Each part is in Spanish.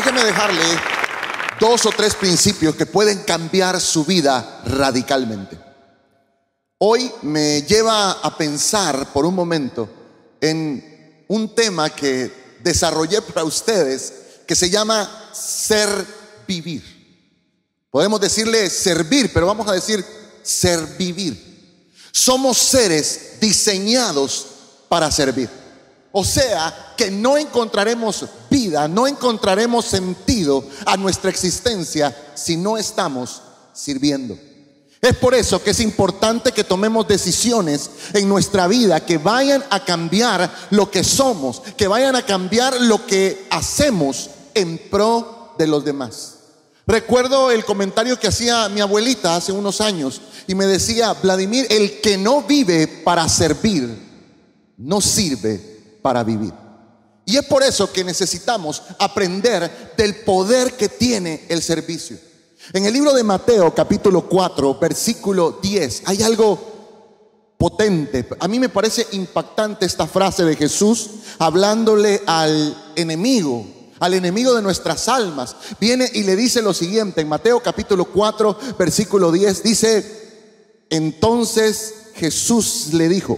Déjeme dejarle dos o tres principios que pueden cambiar su vida radicalmente. Hoy me lleva a pensar por un momento en un tema que desarrollé para ustedes que se llama ser vivir. Podemos decirle servir, pero vamos a decir ser vivir. Somos seres diseñados para servir. O sea, que no encontraremos vida, no encontraremos sentido a nuestra existencia si no estamos sirviendo. Es por eso que es importante que tomemos decisiones en nuestra vida que vayan a cambiar lo que somos, que vayan a cambiar lo que hacemos en pro de los demás. Recuerdo el comentario que hacía mi abuelita hace unos años y me decía: Vladimir, el que no vive para servir, no sirve para vivir. Y es por eso que necesitamos aprender del poder que tiene el servicio. En el libro de Mateo capítulo 4 versículo 10 hay algo potente. A mí me parece impactante esta frase de Jesús hablándole al enemigo de nuestras almas. Viene y le dice lo siguiente en Mateo capítulo 4 versículo 10, dice: entonces Jesús le dijo: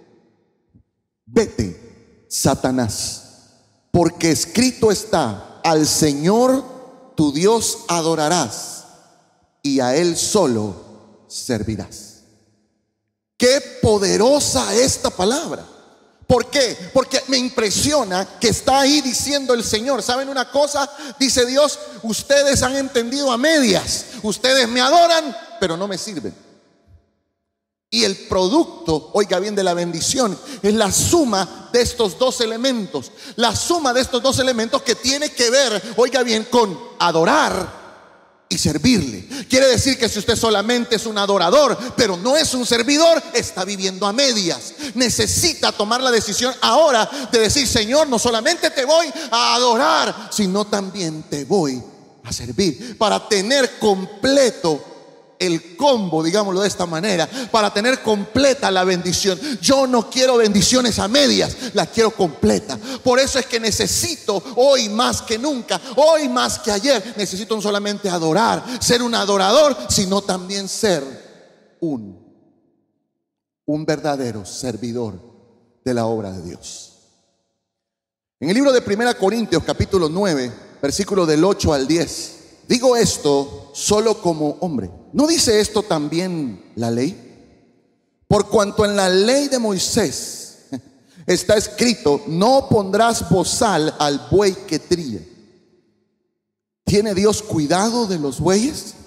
vete, Satanás, porque escrito está: al Señor tu Dios adorarás y a Él solo servirás. Qué poderosa esta palabra. ¿Por qué? Porque me impresiona que está ahí diciendo el Señor: ¿saben una cosa? Dice Dios: ustedes han entendido a medias. Ustedes me adoran, pero no me sirven. Y el producto, oiga bien, de la bendición es la suma de estos dos elementos. La suma de estos dos elementos que tiene que ver, oiga bien, con adorar y servirle. Quiere decir que si usted solamente es un adorador, pero no es un servidor, está viviendo a medias. Necesita tomar la decisión ahora de decir: Señor, no solamente te voy a adorar, sino también te voy a servir, para tener completo el combo, digámoslo de esta manera, para tener completa la bendición. Yo no quiero bendiciones a medias, las quiero completa. Por eso es que necesito hoy más que nunca, hoy más que ayer, necesito no solamente adorar, ser un adorador, sino también ser un verdadero servidor de la obra de Dios. En el libro de 1 Corintios capítulo 9 versículo del 8 al 10, digo esto solo como hombre. ¿No dice esto también la ley? Por cuanto en la ley de Moisés está escrito: no pondrás bozal al buey que trilla. ¿Tiene Dios cuidado de los bueyes?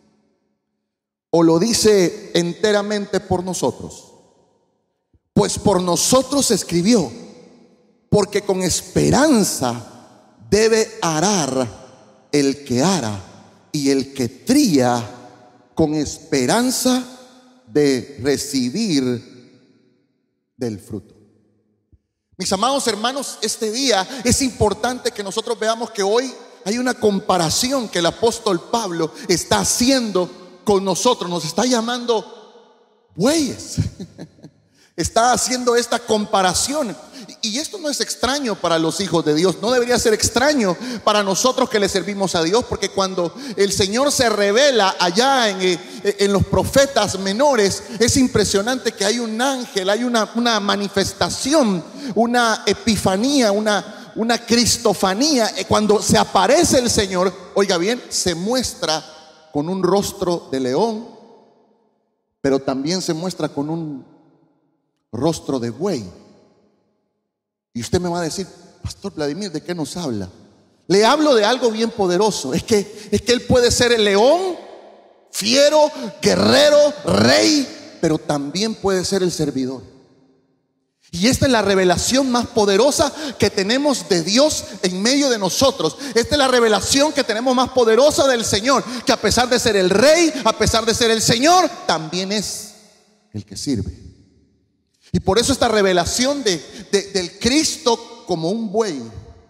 ¿O lo dice enteramente por nosotros? Pues por nosotros escribió: porque con esperanza debe arar el que ara, y el que trilla con esperanza de recibir del fruto. Mis amados hermanos, este día es importante que nosotros veamos que hoy hay una comparación que el apóstol Pablo está haciendo con nosotros. Nos está llamando bueyes. Está haciendo esta comparación. Y esto no es extraño para los hijos de Dios. No debería ser extraño para nosotros que le servimos a Dios, porque cuando el Señor se revela allá en los profetas menores, es impresionante que hay un ángel, hay una manifestación, una epifanía, una cristofanía. Cuando se aparece el Señor, oiga bien, se muestra con un rostro de león, pero también se muestra con un rostro de buey. Y usted me va a decir: Pastor Vladimir, ¿de qué nos habla? Le hablo de algo bien poderoso. Es que Él puede ser el león, fiero, guerrero, rey, pero también puede ser el servidor. Y esta es la revelación más poderosa que tenemos de Dios en medio de nosotros. Esta es la revelación que tenemos más poderosa del Señor, que a pesar de ser el rey, a pesar de ser el Señor, también es el que sirve. Y por eso esta revelación del Cristo como un buey.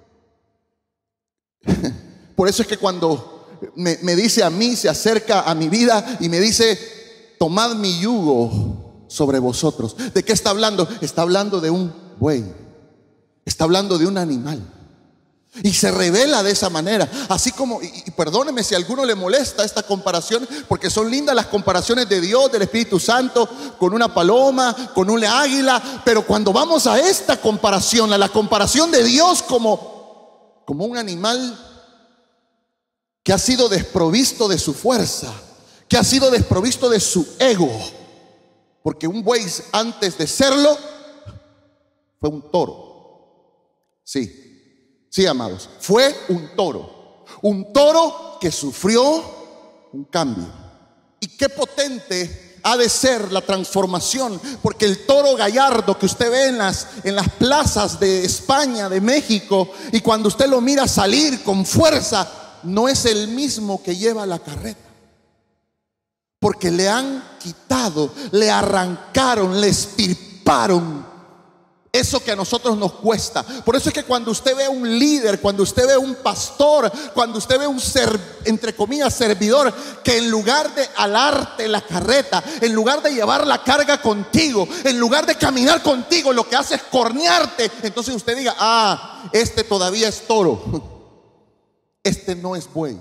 Por eso es que cuando me dice a mí, se acerca a mi vida y me dice: tomad mi yugo sobre vosotros. ¿De qué está hablando? Está hablando de un buey. Está hablando de un animal. Y se revela de esa manera. Así como, y perdóneme si a alguno le molesta esta comparación, porque son lindas las comparaciones de Dios, del Espíritu Santo, con una paloma, con un águila. Pero cuando vamos a esta comparación, a la comparación de Dios como un animal que ha sido desprovisto de su fuerza, que ha sido desprovisto de su ego. Porque un buey, antes de serlo, fue un toro. Sí. Sí, amados, fue un toro que sufrió un cambio. Y qué potente ha de ser la transformación, porque el toro gallardo que usted ve en las plazas de España, de México, y cuando usted lo mira salir con fuerza, no es el mismo que lleva la carreta, porque le han quitado, le arrancaron, le extirparon eso que a nosotros nos cuesta. Por eso es que cuando usted ve un líder, cuando usted ve un pastor, cuando usted ve un entre comillas servidor, que en lugar de alarte la carreta, en lugar de llevar la carga contigo, en lugar de caminar contigo, lo que hace es cornearte, entonces usted diga: este todavía es toro, este no es buey.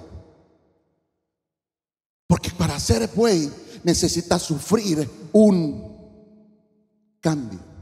Porque para ser buey necesita sufrir un cambio.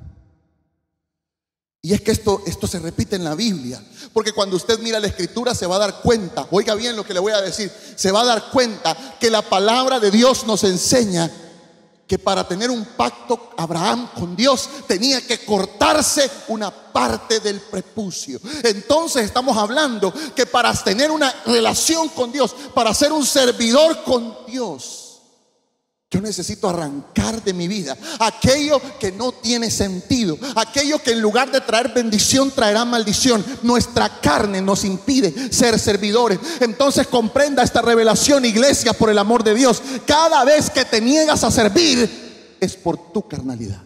Y es que esto se repite en la Biblia, porque cuando usted mira la escritura se va a dar cuenta, oiga bien lo que le voy a decir, se va a dar cuenta que la palabra de Dios nos enseña que para tener un pacto Abraham con Dios tenía que cortarse una parte del prepucio. Entonces estamos hablando que para tener una relación con Dios, para ser un servidor con Dios, yo necesito arrancar de mi vida aquello que no tiene sentido, aquello que en lugar de traer bendición traerá maldición. Nuestra carne nos impide ser servidores. Entonces comprenda esta revelación, iglesia, por el amor de Dios. Cada vez que te niegas a servir es por tu carnalidad.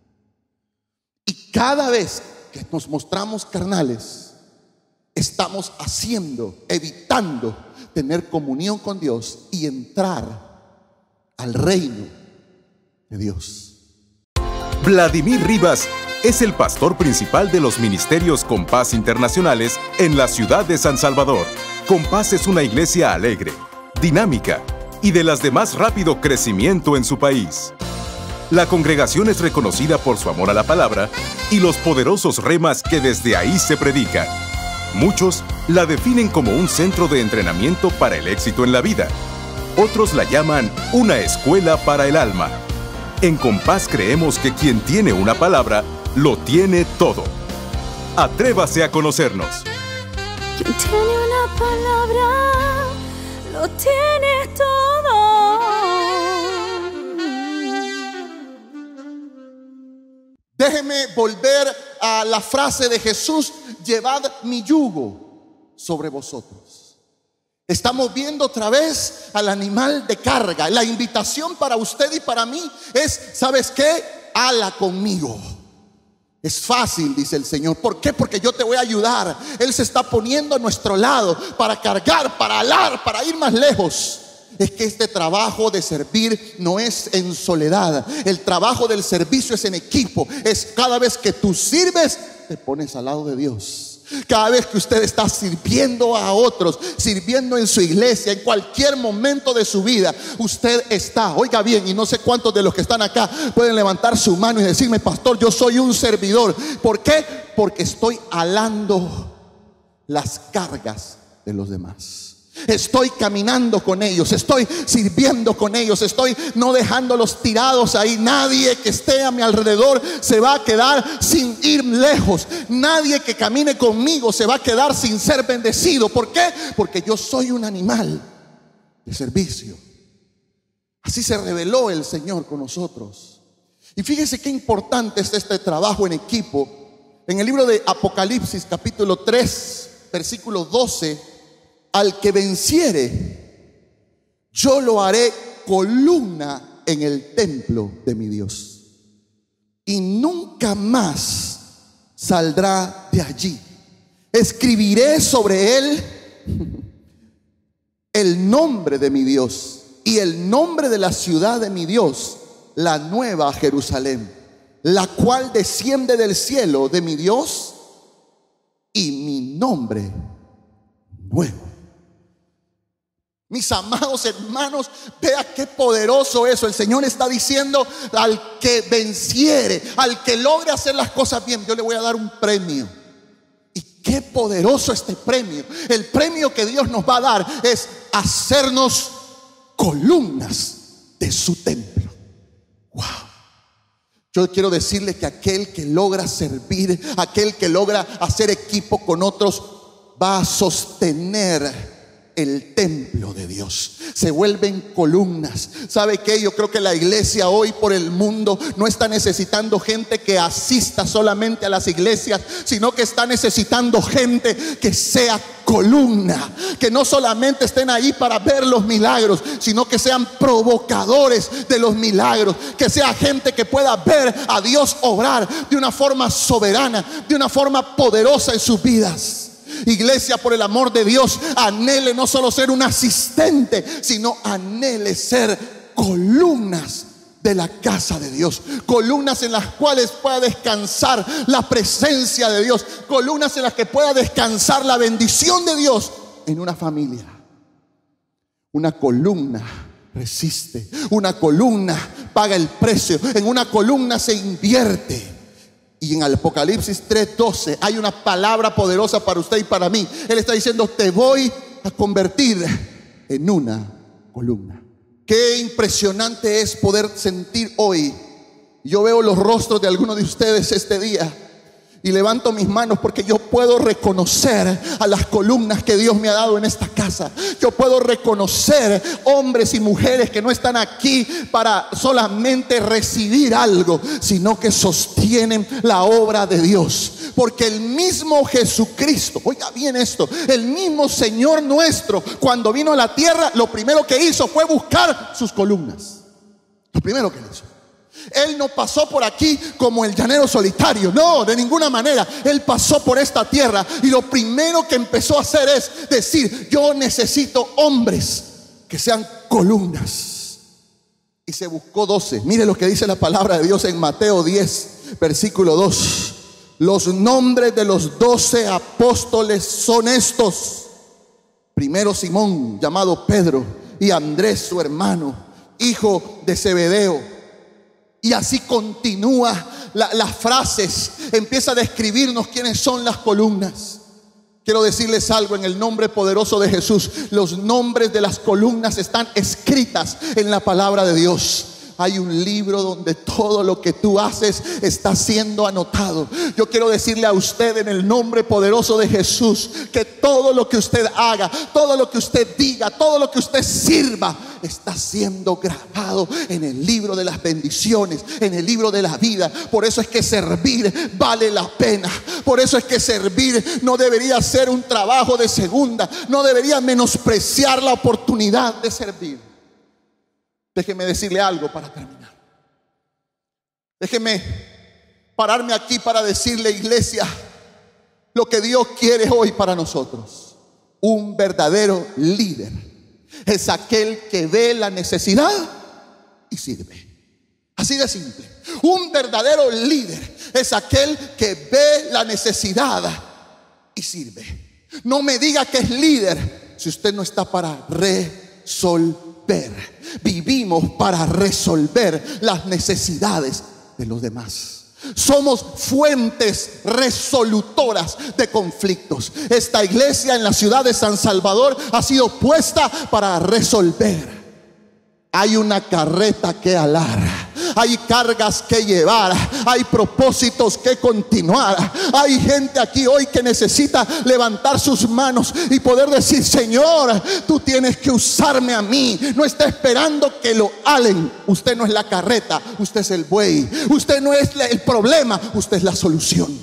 Y cada vez que nos mostramos carnales, estamos evitando tener comunión con Dios y entrar al reino de Dios. Vladimir Rivas es el pastor principal de los ministerios Compás Internacionales en la ciudad de San Salvador. Compás es una iglesia alegre, dinámica y de las de más rápido crecimiento en su país. La congregación es reconocida por su amor a la palabra y los poderosos remas que desde ahí se predican. Muchos la definen como un centro de entrenamiento para el éxito en la vida. Otros la llaman una escuela para el alma. En Compás creemos que quien tiene una palabra, lo tiene todo. Atrévase a conocernos. Quien tiene una palabra, lo tiene todo. Déjeme volver a la frase de Jesús: llevad mi yugo sobre vosotros. Estamos viendo otra vez al animal de carga. La invitación para usted y para mí es: ¿sabes qué? Hala conmigo. Es fácil, dice el Señor. ¿Por qué? Porque yo te voy a ayudar. Él se está poniendo a nuestro lado para cargar, para alar, para ir más lejos. Es que este trabajo de servir no es en soledad. El trabajo del servicio es en equipo. Es cada vez que tú sirves, te pones al lado de Dios. Cada vez que usted está sirviendo a otros, sirviendo en su iglesia, en cualquier momento de su vida, usted está, oiga bien, y no sé cuántos de los que están acá pueden levantar su mano y decirme: pastor, yo soy un servidor. ¿Por qué? Porque estoy alando las cargas de los demás. Estoy caminando con ellos, estoy sirviendo con ellos, estoy no dejándolos tirados ahí. Nadie que esté a mi alrededor se va a quedar sin ir lejos. Nadie que camine conmigo se va a quedar sin ser bendecido. ¿Por qué? Porque yo soy un animal de servicio. Así se reveló el Señor con nosotros. Y fíjese qué importante es este trabajo en equipo. En el libro de Apocalipsis, capítulo 3, versículo 12: al que venciere, yo lo haré columna en el templo de mi Dios, y nunca más saldrá de allí. Escribiré sobre él el nombre de mi Dios y el nombre de la ciudad de mi Dios, la nueva Jerusalén, la cual desciende del cielo de mi Dios, y mi nombre nuevo. Mis amados hermanos, vea qué poderoso eso. El Señor está diciendo: al que venciere, al que logre hacer las cosas bien, yo le voy a dar un premio. Y qué poderoso este premio. El premio que Dios nos va a dar es hacernos columnas de su templo. Wow. Yo quiero decirle que aquel que logra servir, aquel que logra hacer equipo con otros, va a sostener el templo de Dios. Se vuelven columnas. ¿Sabe qué? Yo creo que la iglesia hoy por el mundo no está necesitando gente que asista solamente a las iglesias, sino que está necesitando gente que sea columna, que no solamente estén ahí para ver los milagros, sino que sean provocadores de los milagros, que sea gente que pueda ver a Dios obrar de una forma soberana, de una forma poderosa en sus vidas. Iglesia, por el amor de Dios, anhele no solo ser un asistente, sino anhele ser columnas de la casa de Dios, columnas en las cuales pueda descansar la presencia de Dios, columnas en las que pueda descansar la bendición de Dios en una familia. Una columna resiste, una columna paga el precio, en una columna se invierte. Y en Apocalipsis 3:12 hay una palabra poderosa para usted y para mí. Él está diciendo: te voy a convertir en una columna. Qué impresionante es poder sentir hoy. Yo veo los rostros de algunos de ustedes este día y levanto mis manos porque yo puedo reconocer a las columnas que Dios me ha dado en esta casa. Yo puedo reconocer hombres y mujeres que no están aquí para solamente recibir algo, sino que sostienen la obra de Dios. Porque el mismo Jesucristo, oiga bien esto, el mismo Señor nuestro, cuando vino a la tierra, lo primero que hizo fue buscar sus columnas. Lo primero que hizo. Él no pasó por aquí como el llanero solitario, no, de ninguna manera. Él pasó por esta tierra y lo primero que empezó a hacer es decir: yo necesito hombres que sean columnas. Y se buscó 12. Mire lo que dice la palabra de Dios en Mateo 10, versículo 2. Los nombres de los 12 apóstoles son estos: primero Simón, llamado Pedro, y Andrés su hermano, hijo de Zebedeo. Y así continúa las frases. Empieza a describirnos quiénes son las columnas. Quiero decirles algo en el nombre poderoso de Jesús. Los nombres de las columnas están escritas en la palabra de Dios. Hay un libro donde todo lo que tú haces está siendo anotado. Yo quiero decirle a usted en el nombre poderoso de Jesús que todo lo que usted haga, todo lo que usted diga, todo lo que usted sirva, está siendo grabado en el libro de las bendiciones, en el libro de la vida. Por eso es que servir vale la pena. Por eso es que servir no debería ser un trabajo de segunda. No debería menospreciar la oportunidad de servir. Déjeme decirle algo para terminar. Déjeme pararme aquí para decirle, iglesia, lo que Dios quiere hoy para nosotros. Un verdadero líder es aquel que ve la necesidad y sirve. Así de simple. Un verdadero líder es aquel que ve la necesidad y sirve. No me diga que es líder si usted no está para resolver. Vivimos para resolver las necesidades de los demás. Somos fuentes resolutoras de conflictos. Esta iglesia en la ciudad de San Salvador ha sido puesta para resolver. Hay una carreta que alar, hay cargas que llevar, hay propósitos que continuar. Hay gente aquí hoy que necesita levantar sus manos y poder decir: Señor, tú tienes que usarme a mí. No está esperando que lo alen. Usted no es la carreta, usted es el buey. Usted no es el problema, usted es la solución.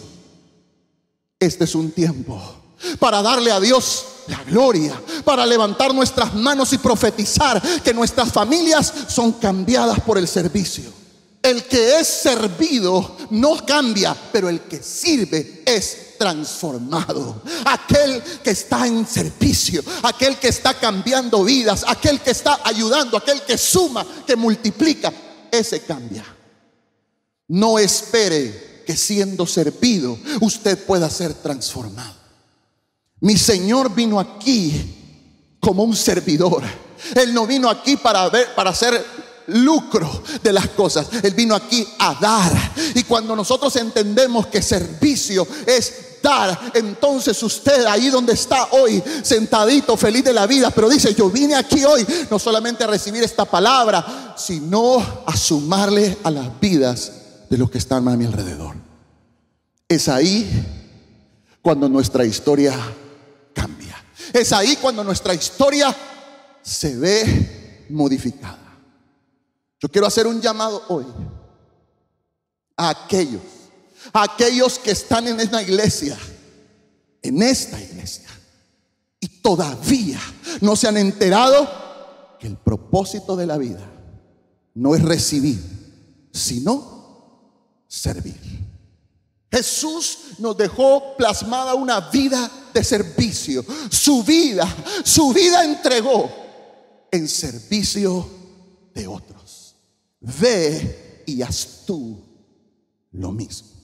Este es un tiempo para darle a Dios la gloria, para levantar nuestras manos y profetizar que nuestras familias son cambiadas por el servicio. El que es servido no cambia, pero el que sirve es transformado. Aquel que está en servicio, aquel que está cambiando vidas, aquel que está ayudando, aquel que suma, que multiplica, ese cambia. No espere que siendo servido usted pueda ser transformado. Mi Señor vino aquí como un servidor. Él no vino aquí para hacer lucro de las cosas. Él vino aquí a dar. Y cuando nosotros entendemos que servicio es dar, entonces usted ahí donde está hoy, sentadito, feliz de la vida, pero dice: yo vine aquí hoy no solamente a recibir esta palabra, sino a sumarle a las vidas de los que están a mi alrededor. Es ahí cuando nuestra historia cambia. Es ahí cuando nuestra historia se ve modificada. Yo quiero hacer un llamado hoy a aquellos que están en esta iglesia, y todavía no se han enterado que el propósito de la vida no es recibir, sino servir. Jesús nos dejó plasmada una vida de servicio. Su vida entregó en servicio de otros. Ve y haz tú lo mismo.